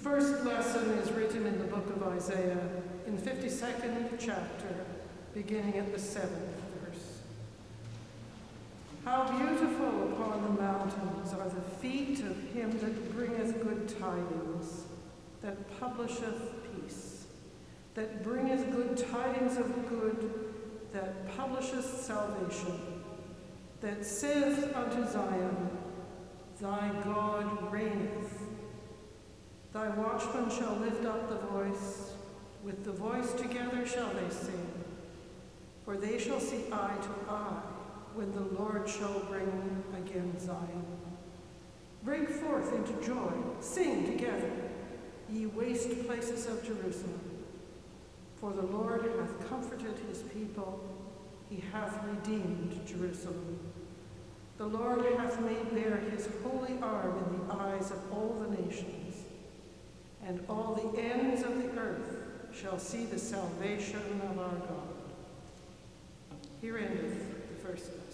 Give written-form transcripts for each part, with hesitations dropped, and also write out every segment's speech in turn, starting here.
first lesson is written in the book of Isaiah, in 52nd chapter, beginning at the 7th verse. How beautiful upon the mountains are the feet of him that bringeth good tidings, that publisheth peace, that bringeth good tidings of good, that publisheth salvation, that saith unto Zion, Thy God reigneth. Thy watchmen shall lift up the voice, with the voice together shall they sing. For they shall see eye to eye, when the Lord shall bring again Zion. Break forth into joy, sing together, ye waste places of Jerusalem. For the Lord hath comforted his people, he hath redeemed Jerusalem. The Lord hath made bare his holy arm in the eyes of all the nations, and all the ends of the earth shall see the salvation of our God. Here endeth the first lesson.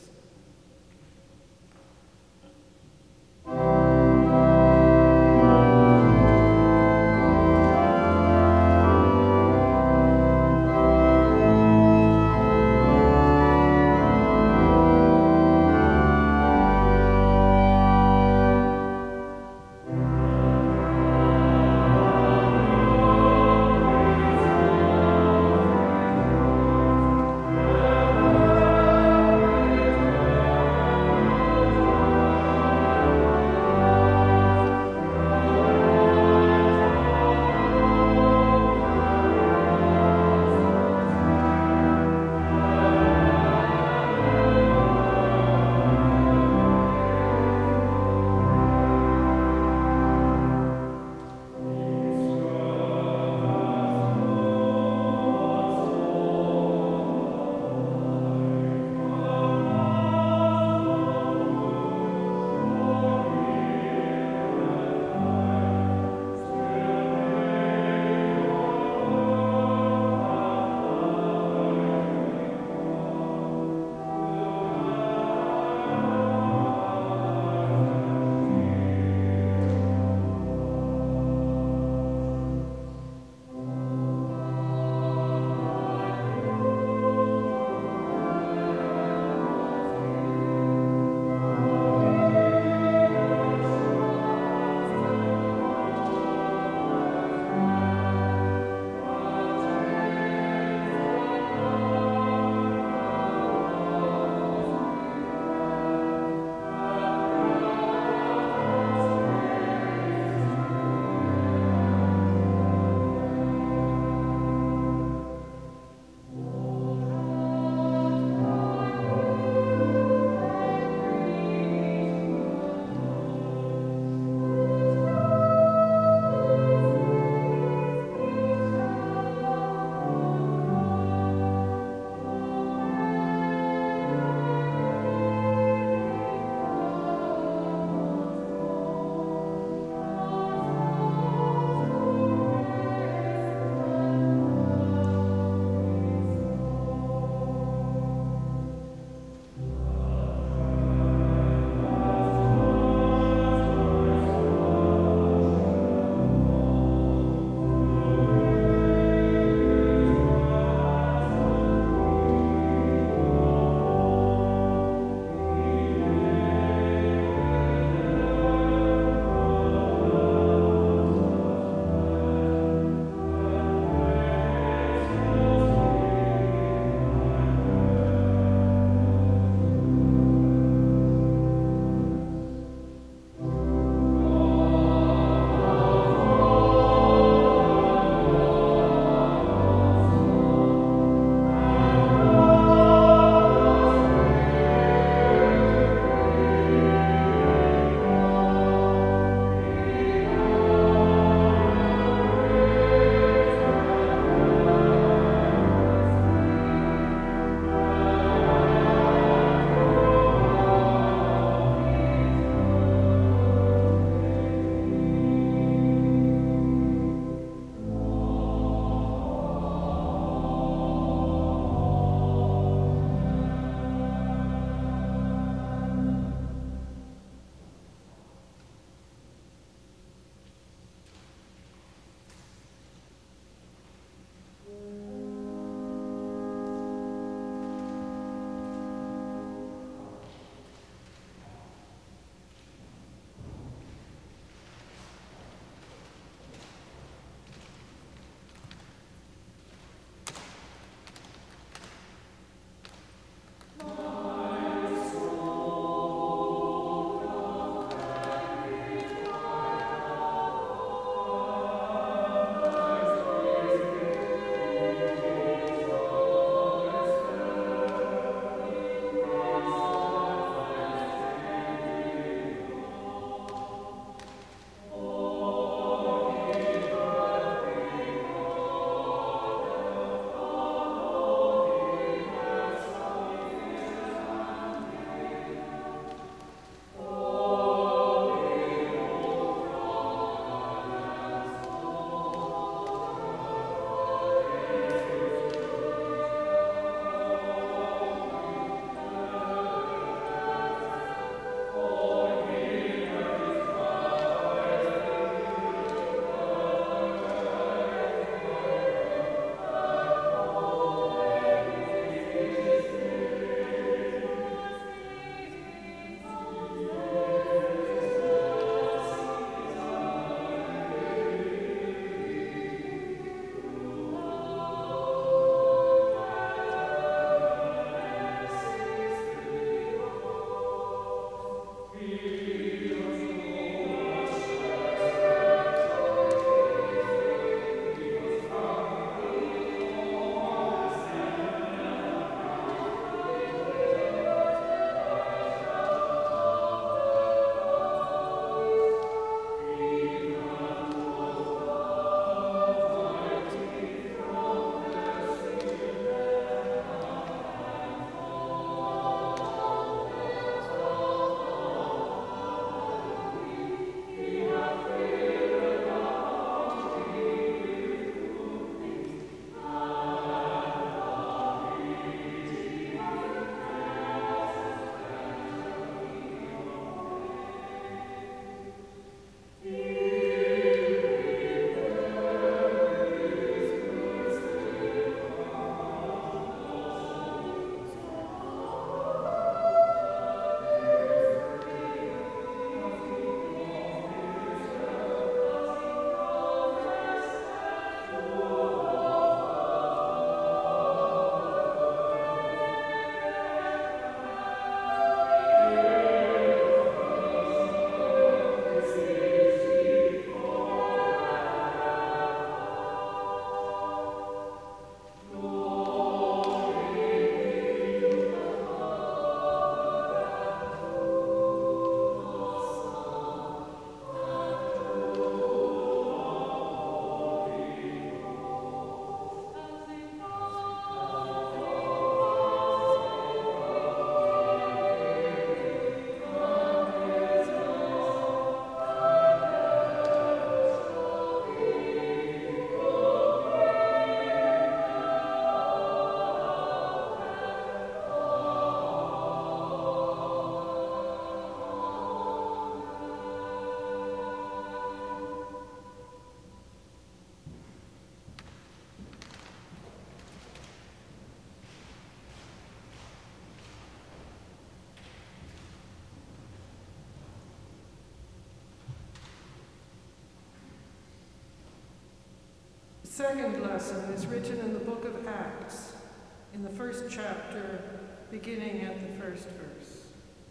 second lesson is written in the book of Acts, in the first chapter, beginning at the first verse.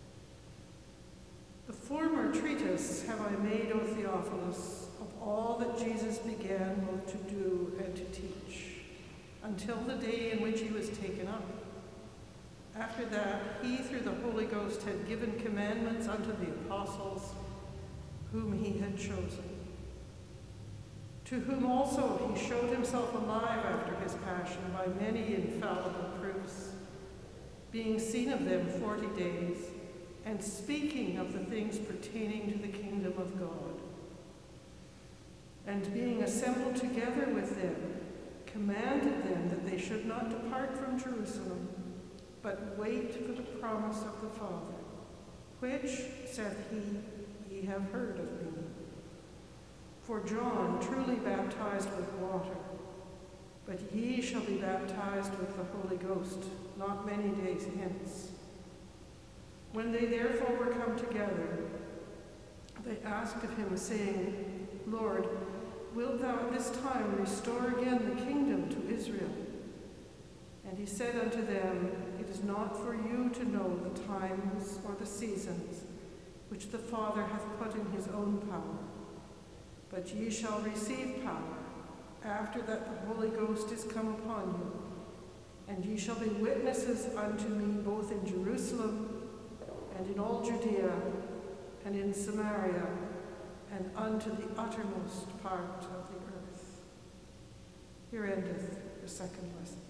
The former treatise have I made, O Theophilus, of all that Jesus began both to do and to teach, until the day in which he was taken up. After that, he, through the Holy Ghost, had given commandments unto the apostles whom he had chosen, to whom also he showed himself alive after his passion by many infallible proofs, being seen of them 40 days, and speaking of the things pertaining to the kingdom of God. And being assembled together with them, commanded them that they should not depart from Jerusalem, but wait for the promise of the Father, which, saith he, ye have heard of me. For John truly baptized with water, but ye shall be baptized with the Holy Ghost not many days hence. When they therefore were come together, they asked of him, saying, Lord, wilt thou at this time restore again the kingdom to Israel? And he said unto them, It is not for you to know the times or the seasons which the Father hath put in his own power, but ye shall receive power after that the Holy Ghost is come upon you, and ye shall be witnesses unto me both in Jerusalem and in all Judea and in Samaria and unto the uttermost part of the earth. Here endeth the second lesson.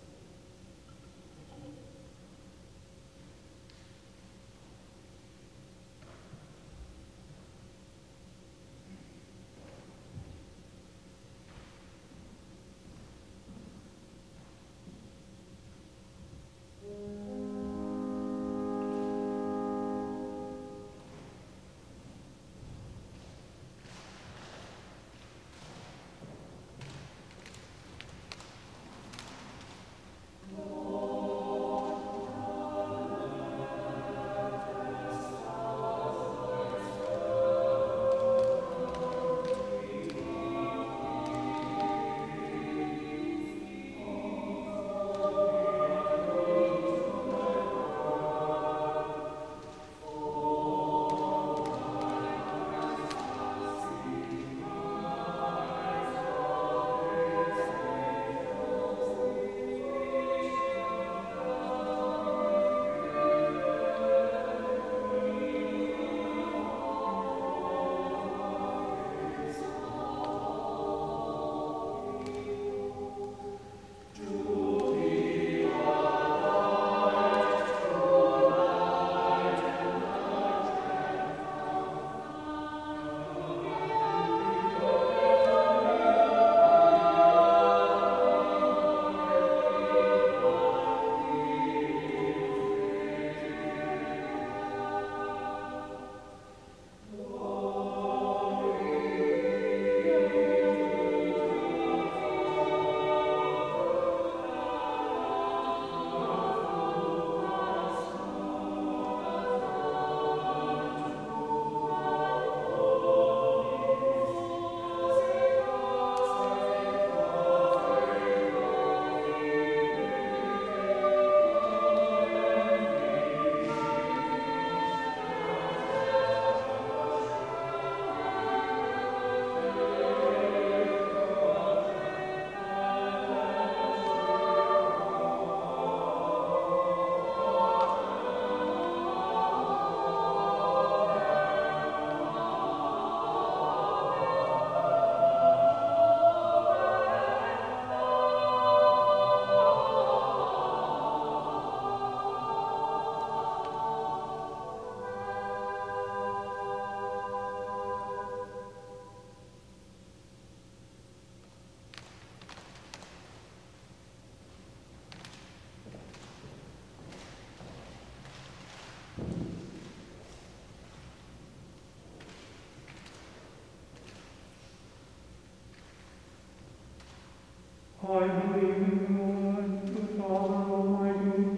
I believe in God, the Father Almighty,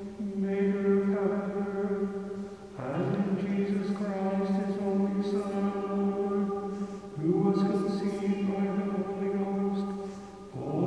maker of heaven and earth, and in Jesus Christ, his only Son, our Lord, who was conceived by the Holy Ghost,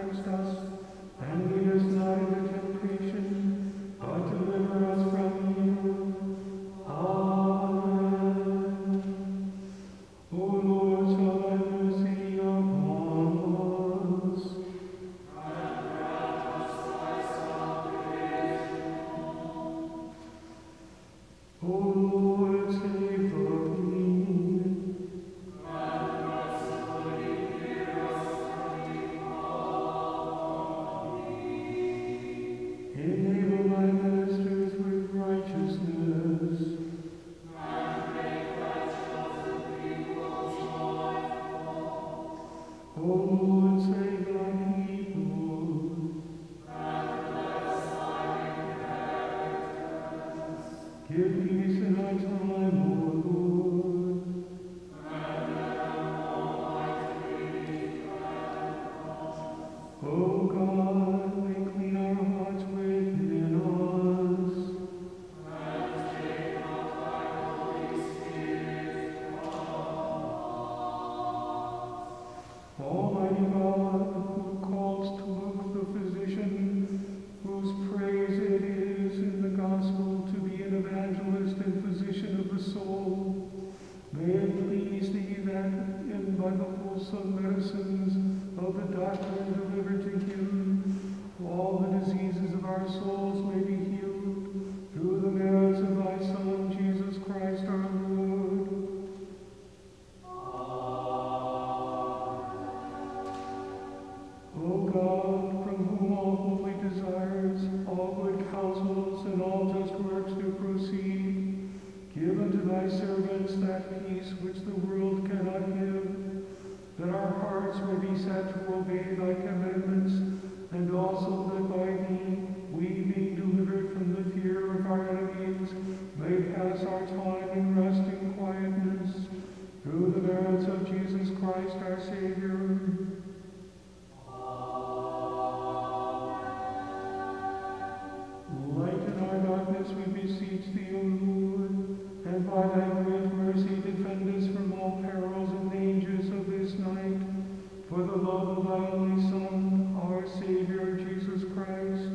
against us, and lead us not into temptation, but deliver us from evil. Amen. O Lord, show thy mercy upon us. And grant us thy salvation. O Lord, save the King. And mercifully hear us when we call on thee. Enable thy ministers with righteousness. And make thy chosen people joyful. O Lord, save thy people. And bless thine inheritance. Give peace in our time, O Lord. And them almighty O God, may clean our hearts within us. And take not thy Holy Spirit from us. Almighty God, who calls to look the physician, whose praise it is in the gospel to be an evangelist and physician of the soul, may it please thee that, by the wholesome medicines of the doctrine delivered to him, all the diseases of our souls may be healed through the merits of thy Son, Jesus Christ our Lord. O God, from whom all holy desires, all good counsels, and all just works do proceed, give unto thy servants that peace which the world cannot give, that our hearts may be set to obey thy commandments, and also that by thee, we being delivered from the fear of our enemies, may pass our time in rest and quietness, through the merits of Jesus Christ our Savior. Lighten our darkness, we beseech thee, O Lord, and by thy great mercy defend us from all perils and dangers of this night, for the love of thy only Son, our Savior, Jesus Christ.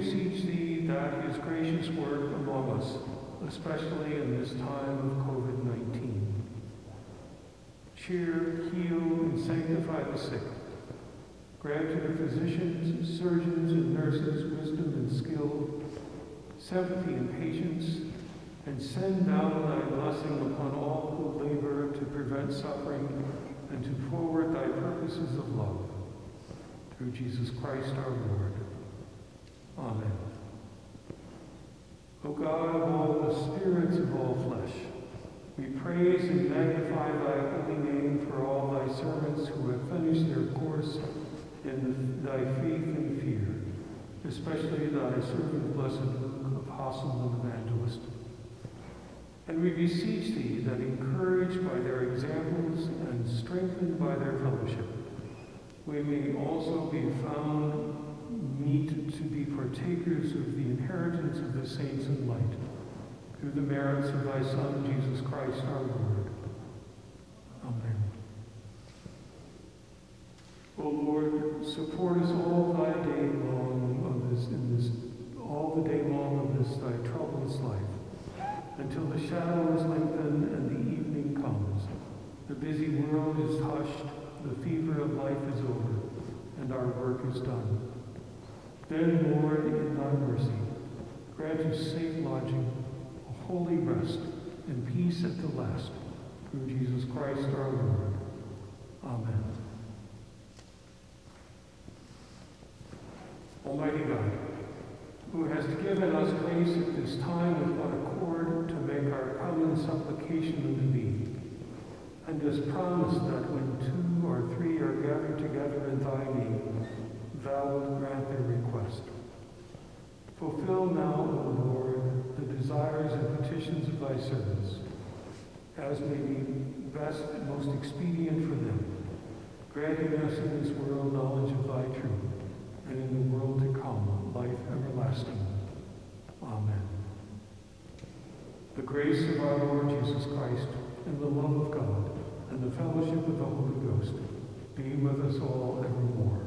beseech thee that his gracious work among us, especially in this time of COVID-19, cheer, heal, and sanctify the sick. Grant to the physicians, surgeons, and nurses wisdom and skill, sympathy and patience, and send down thy blessing upon all who labor to prevent suffering and to forward thy purposes of love. Through Jesus Christ our Lord. Amen. O God of all the spirits of all flesh, we praise and magnify thy holy name for all thy servants who have finished their course in thy faith and fear, especially thy servant blessed Luke, apostle and evangelist. And we beseech thee that, encouraged by their examples and strengthened by their fellowship, we may also be found meet to be partakers of the inheritance of the saints in light, through the merits of thy Son, Jesus Christ our Lord. Amen. O Lord, support us all thy day long all the day long of this thy troublous life, until the shadows lengthen and the evening comes. The busy world is hushed, the fever of life is over, and our work is done. Then, Lord, in thy mercy, grant us safe lodging, a holy rest, and peace at the last, through Jesus Christ our Lord. Amen. Almighty God, who hast given us grace at this time with one accord to make our common supplication unto thee, and hast promised that when 2 or 3 are gathered together in thy name, thou wilt grant their request. Fulfill now, O Lord, the desires and petitions of thy servants, as may be best and most expedient for them, granting us in this world knowledge of thy truth, and in the world to come, life everlasting. Amen. The grace of our Lord Jesus Christ, and the love of God, and the fellowship of the Holy Ghost, be with us all evermore.